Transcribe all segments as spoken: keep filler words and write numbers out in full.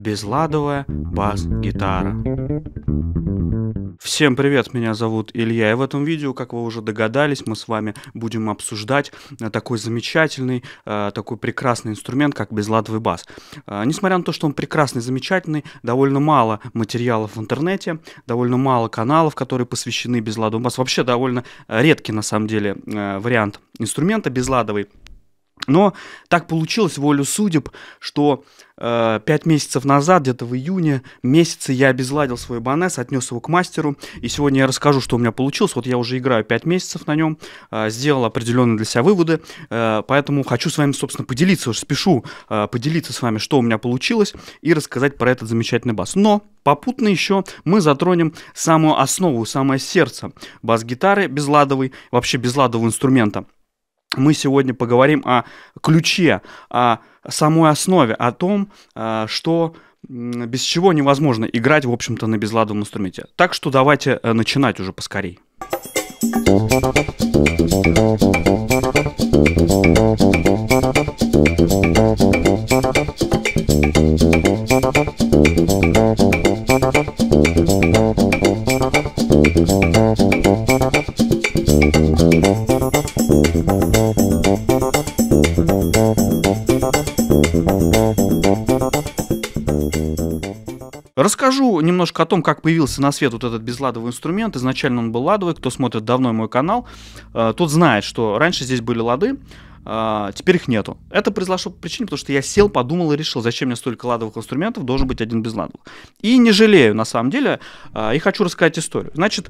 Безладовая бас-гитара. Всем привет, меня зовут Илья, и в этом видео, как вы уже догадались, мы с вами будем обсуждать такой замечательный, такой прекрасный инструмент, как безладовый бас. Несмотря на то, что он прекрасный, замечательный, довольно мало материалов в интернете, довольно мало каналов, которые посвящены безладовому басу. Вообще довольно редкий, на самом деле, вариант инструмента безладовый. Но так получилось, волю судеб, что э, пять месяцев назад, где-то в июне месяце, я обезладил свой Ibanez, отнес его к мастеру, и сегодня я расскажу, что у меня получилось. Вот я уже играю пять месяцев на нем, э, сделал определенные для себя выводы, э, поэтому хочу с вами, собственно, поделиться, уже спешу э, поделиться с вами, что у меня получилось, и рассказать про этот замечательный бас. Но попутно еще мы затронем самую основу, самое сердце бас-гитары безладовой, вообще безладового инструмента. Мы сегодня поговорим о ключе, о самой основе, о том, что без чего невозможно играть, в общем-то, на безладовом инструменте. Так что давайте начинать уже поскорей. Расскажу немножко о том, как появился на свет вот этот безладовый инструмент. Изначально он был ладовый. Кто смотрит давно мой канал, тот знает, что раньше здесь были лады, теперь их нету. Это произошло по причине, потому что я сел, подумал и решил, зачем мне столько ладовых инструментов, должен быть один безладовый. И не жалею, на самом деле, и хочу рассказать историю. Значит,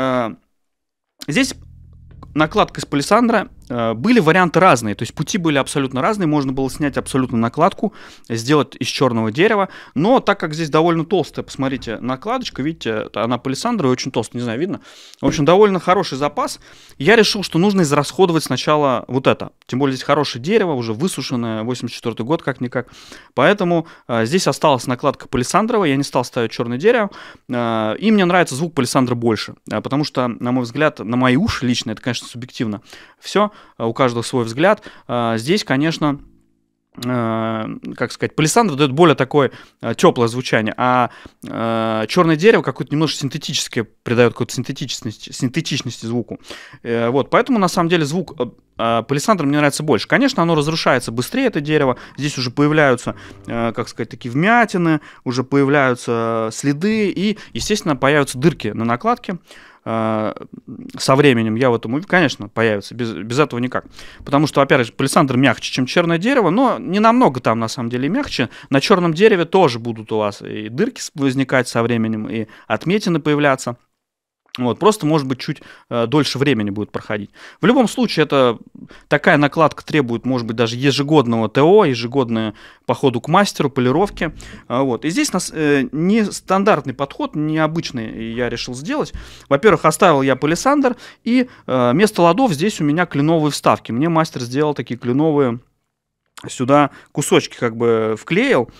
здесь накладка из палисандра. Были варианты разные, то есть пути были абсолютно разные, можно было снять абсолютно накладку, сделать из черного дерева, но так как здесь довольно толстая, посмотрите, накладочка, видите, она палисандровая, очень толстая, не знаю, видно, в общем, довольно хороший запас, я решил, что нужно израсходовать сначала вот это, тем более здесь хорошее дерево, уже высушенное, восемьдесят четвёртый год, как-никак, поэтому э, здесь осталась накладка палисандровая, я не стал ставить черное дерево, э, и мне нравится звук палисандра больше, э, потому что, на мой взгляд, на мои уши лично, это, конечно, субъективно, все, у каждого свой взгляд. Здесь, конечно, как сказать, палисандр дает более такое теплое звучание, а черное дерево какое-то немножко синтетическое, придает какую-то синтетичность, синтетичности звуку. Вот, поэтому, на самом деле, звук палисандра мне нравится больше. Конечно, оно разрушается быстрее, это дерево. Здесь уже появляются, как сказать, такие вмятины, уже появляются следы и, естественно, появятся дырки на накладке. Со временем я в этом уверен, конечно, появится, без, без этого никак. Потому что, опять же, палисандр мягче, чем черное дерево, но не намного там, на самом деле, мягче. На черном дереве тоже будут у вас и дырки возникать со временем, и отметины появляться. Вот, просто, может быть, чуть э, дольше времени будет проходить. В любом случае, это такая накладка требует, может быть, даже ежегодного ТО, ежегодного походу к мастеру, полировки. Э, вот. И здесь нас, э, не стандартный подход, необычный я решил сделать. Во-первых, оставил я палисандр, и э, вместо ладов здесь у меня кленовые вставки. Мне мастер сделал такие кленовые, сюда кусочки как бы вклеил.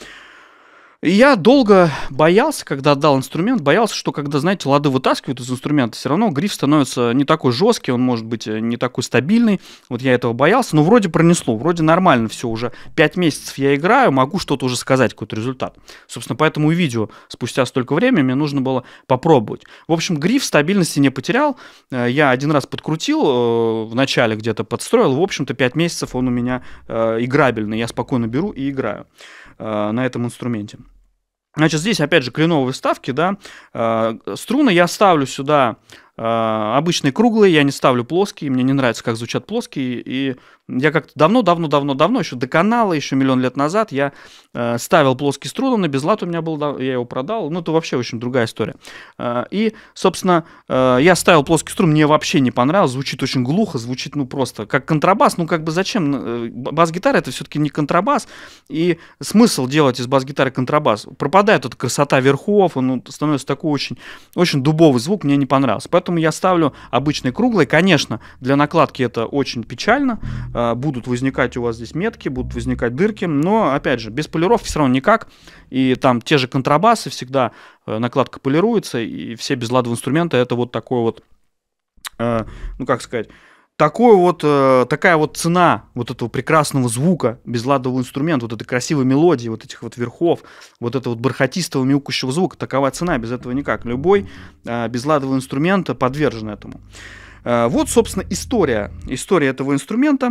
И я долго боялся, когда отдал инструмент, боялся, что когда, знаете, лады вытаскивают из инструмента, все равно гриф становится не такой жесткий, он может быть не такой стабильный. Вот я этого боялся, но вроде пронесло, вроде нормально все, уже пять месяцев я играю, могу что-то уже сказать, какой-то результат. Собственно, поэтому и видео спустя столько времени мне нужно было попробовать. В общем, гриф стабильности не потерял, я один раз подкрутил, в начале где-то подстроил, в общем-то, пять месяцев он у меня играбельный, я спокойно беру и играю на этом инструменте. Значит, здесь опять же кленовые вставки, да, струны я ставлю сюда обычные круглые, я не ставлю плоские, мне не нравится, как звучат плоские, и я как-то давно-давно-давно-давно, еще до канала, еще миллион лет назад, я э, ставил плоские струны, на безлад у меня был, я его продал, ну, это вообще очень другая история. Э, и, собственно, э, я ставил плоский струн, мне вообще не понравилось, звучит очень глухо, звучит, ну, просто как контрабас, ну, как бы зачем? Бас-гитара — это все-таки не контрабас, и смысл делать из бас-гитары контрабас? Пропадает эта красота верхов, он становится такой очень, очень дубовый звук, мне не понравился. Поэтому я ставлю обычные круглые, конечно, для накладки это очень печально, будут возникать у вас здесь метки, будут возникать дырки, но, опять же, без полировки все равно никак, и там те же контрабасы, всегда накладка полируется, и все безладовые инструменты — это вот такой вот, ну, как сказать, такой вот, э, такая вот цена вот этого прекрасного звука безладового инструмента, вот этой красивой мелодии, вот этих вот верхов, вот этого вот бархатистого мяукающего звука, такова цена, без этого никак. Любой э, безладовый инструмент подвержен этому. Э, вот, собственно, история, история этого инструмента.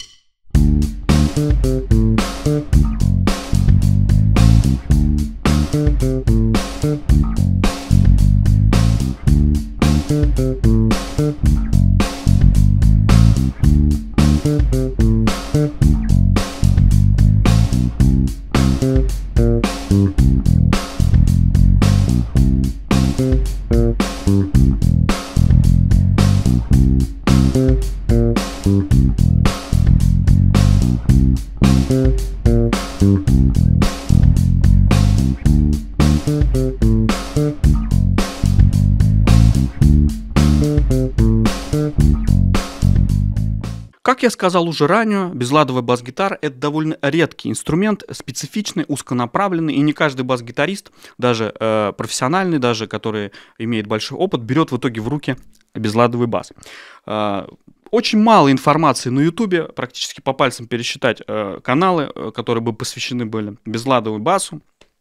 Как я сказал уже ранее, безладовая бас-гитара — это довольно редкий инструмент, специфичный, узконаправленный, и не каждый бас-гитарист, даже э, профессиональный, даже который имеет большой опыт, берет в итоге в руки безладовый бас. Э, очень мало информации на ютубе, практически по пальцам пересчитать э, каналы, э, которые бы посвящены были безладовому басу.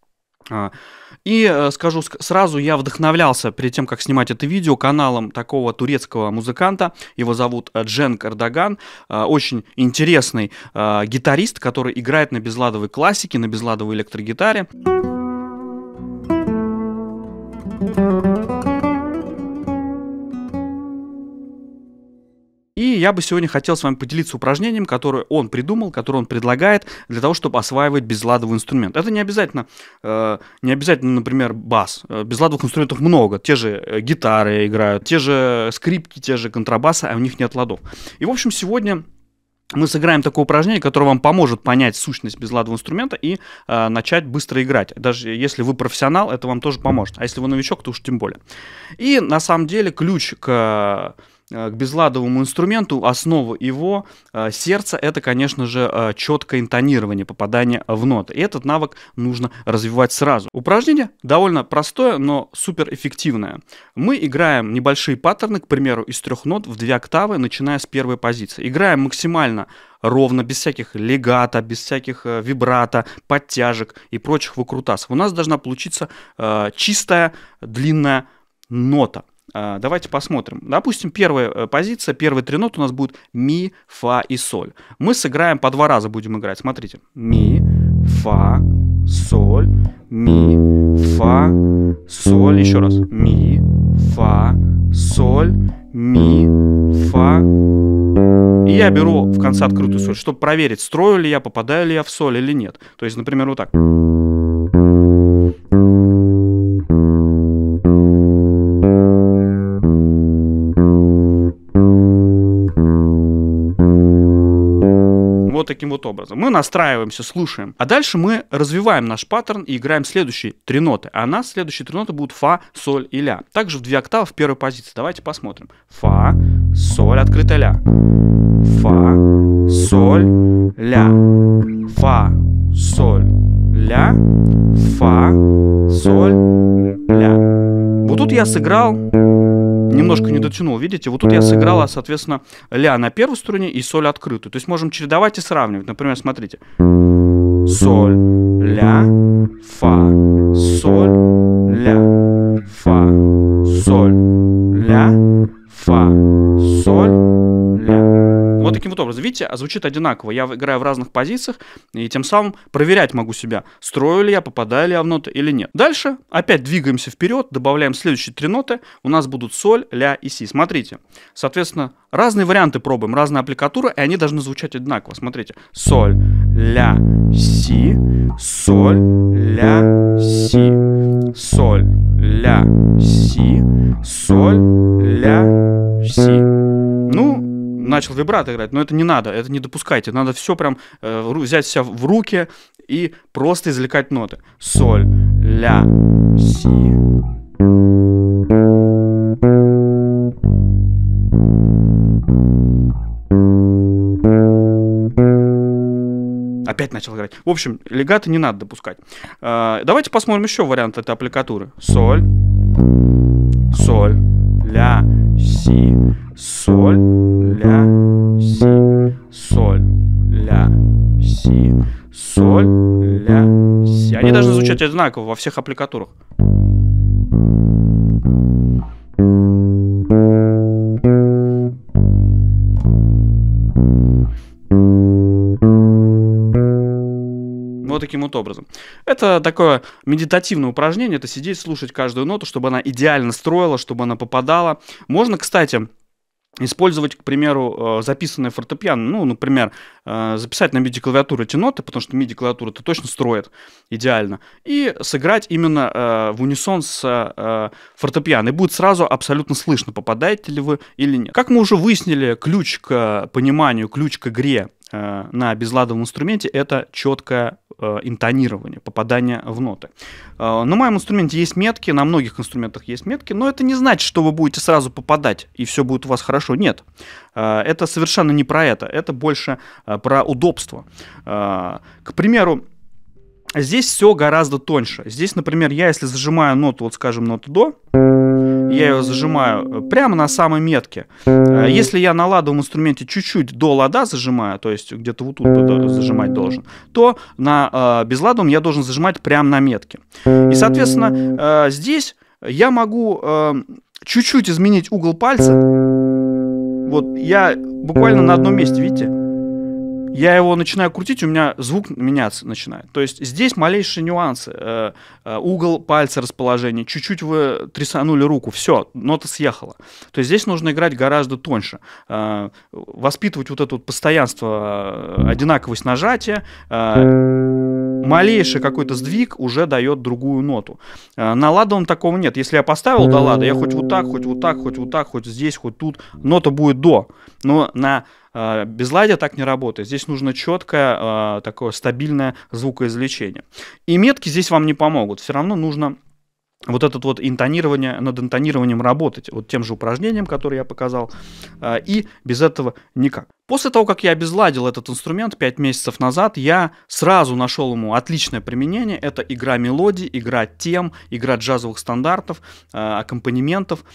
И скажу сразу, я вдохновлялся перед тем, как снимать это видео, каналом такого турецкого музыканта. Его зовут Cenk Erdogan. Очень интересный гитарист, который играет на безладовой классике, на безладовой электрогитаре. И я бы сегодня хотел с вами поделиться упражнением, которое он придумал, которое он предлагает для того, чтобы осваивать безладовый инструмент. Это не обязательно, э, не обязательно, например, бас. Безладовых инструментов много. Те же гитары играют, те же скрипки, те же контрабасы, а у них нет ладов. И, в общем, сегодня мы сыграем такое упражнение, которое вам поможет понять сущность безладового инструмента и э, начать быстро играть. Даже если вы профессионал, это вам тоже поможет. А если вы новичок, то уж тем более. И на самом деле ключ к... к безладовому инструменту, основа его э, сердца — это, конечно же, э, четкое интонирование, попадание в ноты. И этот навык нужно развивать сразу. Упражнение довольно простое, но суперэффективное. Мы играем небольшие паттерны, к примеру, из трех нот в две октавы, начиная с первой позиции. Играем максимально ровно, без всяких легато, без всяких э, вибрато, подтяжек и прочих выкрутасов. У нас должна получиться э, чистая длинная нота. Давайте посмотрим. Допустим, первая позиция, первые три ноты у нас будут ми, фа и соль. Мы сыграем по два раза, будем играть. Смотрите. Ми, фа, соль, ми, фа, соль. Еще раз. Ми, фа, соль, ми, фа. И я беру в конце открытую соль, чтобы проверить, строю ли я, попадаю ли я в соль или нет. То есть, например, вот так. Вот таким вот образом. Мы настраиваемся, слушаем. А дальше мы развиваем наш паттерн и играем следующие три ноты. А у нас следующие три ноты будут фа, соль и ля. Также в две октавы в первой позиции. Давайте посмотрим. Фа, соль, открытая ля. Фа, соль, ля. Фа, соль, ля. Фа, соль, ля. Вот тут я сыграл... Немножко не дотянул, видите? Вот тут я сыграла, соответственно, ля на первой струне и соль открытую. То есть можем чередовать и сравнивать. Например, смотрите. Соль, ля, фа, соль, ля, фа, соль, ля, фа, соль, ля. Вот таким вот образом. Видите, звучит одинаково. Я играю в разных позициях, и тем самым проверять могу себя, строю ли я, попадаю ли я в ноты или нет. Дальше опять двигаемся вперед, добавляем следующие три ноты. У нас будут соль, ля и си. Смотрите. Соответственно, разные варианты пробуем, разные аппликатуры, и они должны звучать одинаково. Смотрите. Соль, ля, си, соль, ля, си, соль, ля, си, соль, ля, си. Ну, начал вибрато играть, но это не надо, это не допускайте. Надо все прям э, взять себя в руки и просто извлекать ноты. Соль, ля, си. Опять начал играть. В общем, легато не надо допускать. Э, давайте посмотрим еще вариант этой аппликатуры. Соль, соль, ля, си, соль, ля, си, соль, ля, си, соль, ля, си. Они должны звучать одинаково во всех аппликатурах. Вот таким вот образом. Это такое медитативное упражнение, это сидеть, слушать каждую ноту, чтобы она идеально строила, чтобы она попадала. Можно, кстати, использовать, к примеру, записанное фортепиано. Ну, например, записать на миди-клавиатуру эти ноты, потому что миди-клавиатура это точно строит идеально, и сыграть именно в унисон с фортепиано. И будет сразу абсолютно слышно, попадаете ли вы или нет. Как мы уже выяснили, ключ к пониманию, ключ к игре на безладовом инструменте — это четкое интонирование, попадание в ноты. На моем инструменте есть метки, на многих инструментах есть метки, но это не значит, что вы будете сразу попадать и все будет у вас хорошо. Нет, это совершенно не про это, это больше про удобство. К примеру, здесь все гораздо тоньше. Здесь, например, я если зажимаю ноту, вот скажем, ноту до, я ее зажимаю прямо на самой метке. Если я на ладовом инструменте чуть-чуть до лада зажимаю, то есть где-то вот тут зажимать должен, то на безладовом я должен зажимать прямо на метке. И, соответственно, здесь я могу чуть-чуть изменить угол пальца. Вот я буквально на одном месте, видите? Я его начинаю крутить, у меня звук меняться начинает. То есть здесь малейшие нюансы. Э, э, угол пальца, расположение. Чуть-чуть вы трясанули руку, все, нота съехала. То есть здесь нужно играть гораздо тоньше. Э, воспитывать вот это вот постоянство, э, одинаковость нажатия. Э, малейший какой-то сдвиг уже дает другую ноту. Э, на ладовом такого нет. Если я поставил до лада, я хоть вот так, хоть вот так, хоть вот так, хоть здесь, хоть тут, нота будет до. Но на безладье так не работает. Здесь нужно четкое, такое стабильное звукоизвлечение. И метки здесь вам не помогут. Все равно нужно вот это вот интонирование, над интонированием работать. Вот тем же упражнением, которое я показал. И без этого никак. После того, как я обезладил этот инструмент пять месяцев назад, я сразу нашел ему отличное применение. Это игра мелодий, игра тем, игра джазовых стандартов, аккомпанементов.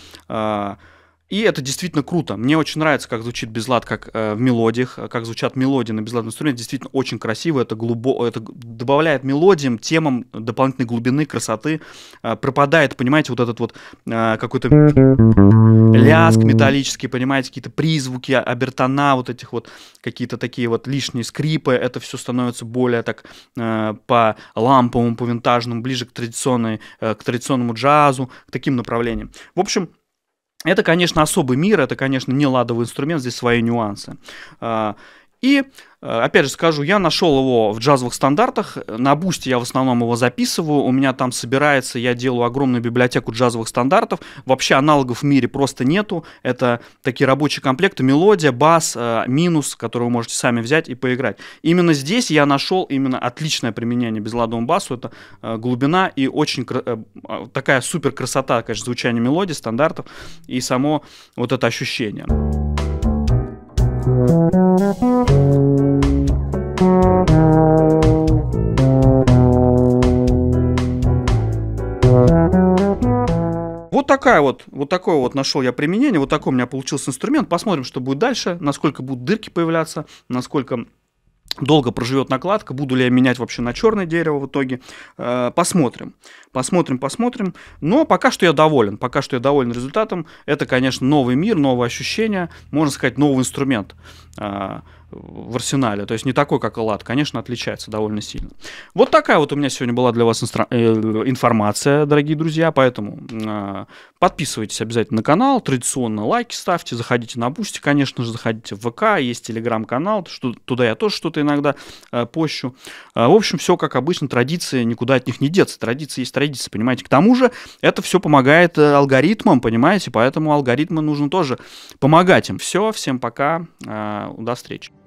И это действительно круто. Мне очень нравится, как звучит безлад, как э, в мелодиях, как звучат мелодии на безладном инструменте. Действительно очень красиво, это, глубоко, это добавляет мелодиям, темам дополнительной глубины, красоты. Э, пропадает, понимаете, вот этот вот э, какой-то лязг металлический, понимаете, какие-то призвуки, обертона, вот этих вот какие-то такие вот лишние скрипы. Это все становится более так э, по ламповому, по винтажному, ближе к, традиционной, э, к традиционному джазу, к таким направлениям. В общем, это, конечно, особый мир, это, конечно, не ладовый инструмент, здесь свои нюансы. И, опять же скажу, я нашел его в джазовых стандартах, на Бусти я в основном его записываю, у меня там собирается, я делаю огромную библиотеку джазовых стандартов, вообще аналогов в мире просто нету, это такие рабочие комплекты, мелодия, бас, минус, которые вы можете сами взять и поиграть. Именно здесь я нашел именно отличное применение безладовому басу, это глубина и очень такая супер красота, конечно, звучания мелодий, стандартов и само вот это ощущение. Вот такая вот, вот такое вот нашел я применение, вот такой у меня получился инструмент. Посмотрим, что будет дальше, насколько будут дырки появляться, насколько долго проживет накладка, буду ли я менять вообще на черное дерево в итоге. Посмотрим, посмотрим, посмотрим. Но пока что я доволен, пока что я доволен результатом. Это, конечно, новый мир, новые ощущения, можно сказать, новый инструмент в арсенале. То есть не такой, как лад, конечно, отличается довольно сильно. Вот такая вот у меня сегодня была для вас информация, дорогие друзья. Поэтому подписывайтесь обязательно на канал, традиционно лайки ставьте, заходите на Бусти, конечно же, заходите в ВК, есть телеграм-канал, туда я тоже что-то иногда пощу. В общем, все как обычно, традиции, никуда от них не деться. Традиции есть традиции, понимаете. К тому же это все помогает алгоритмам, понимаете, поэтому алгоритмам нужно тоже помогать им. Все, всем пока, до встречи.